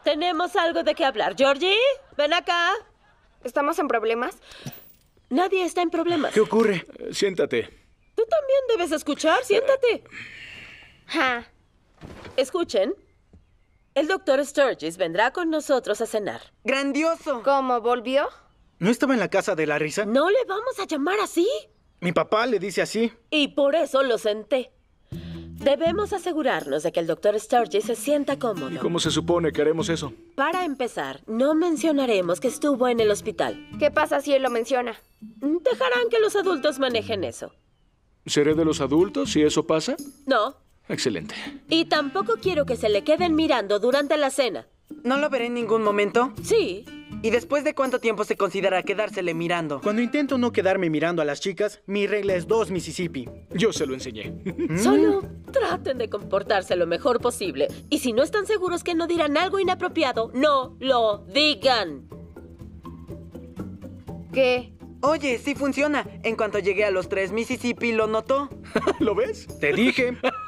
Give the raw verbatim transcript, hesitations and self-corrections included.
Tenemos algo de qué hablar. Georgie, ven acá. ¿Estamos en problemas? Nadie está en problemas. ¿Qué ocurre? Eh, siéntate. Tú también debes escuchar. Siéntate. Ja. Escuchen. El doctor Sturgis vendrá con nosotros a cenar. ¡Grandioso! ¿Cómo volvió? ¿No estaba en la casa de la risa? ¿No le vamos a llamar así? Mi papá le dice así. Y por eso lo senté. Debemos asegurarnos de que el doctor Sturgis se sienta cómodo. ¿Y cómo se supone que haremos eso? Para empezar, no mencionaremos que estuvo en el hospital. ¿Qué pasa si él lo menciona? Dejarán que los adultos manejen eso. ¿Seré de los adultos si eso pasa? No. Excelente. Y tampoco quiero que se le queden mirando durante la cena. ¿No lo veré en ningún momento? Sí. ¿Y después de cuánto tiempo se considera quedársele mirando? Cuando intento no quedarme mirando a las chicas, mi regla es dos Mississippi. Yo se lo enseñé. Solo traten de comportarse lo mejor posible. Y si no están seguros que no dirán algo inapropiado, no lo digan. ¿Qué? Oye, sí funciona. En cuanto llegué a los tres Mississippi, ¿lo notó? ¿Lo ves? Te dije.